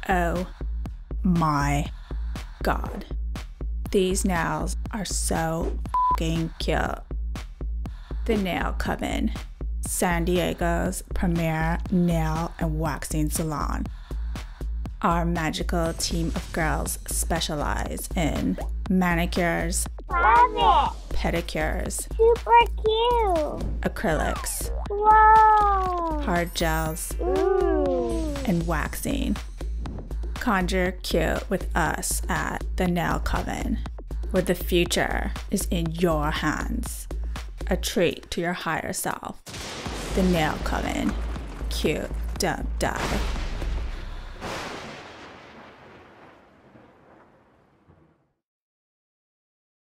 Oh my god. These nails are so fucking cute. The Nail Coven, San Diego's premier nail and waxing salon. Our magical team of girls specialize in manicures, pedicures, Super cute. acrylics, Whoa. hard gels, Ooh. and waxing. Conjure cute with us at the Nail Coven, where the future is in your hands. A treat to your higher self. The Nail Coven. Cute, don't die.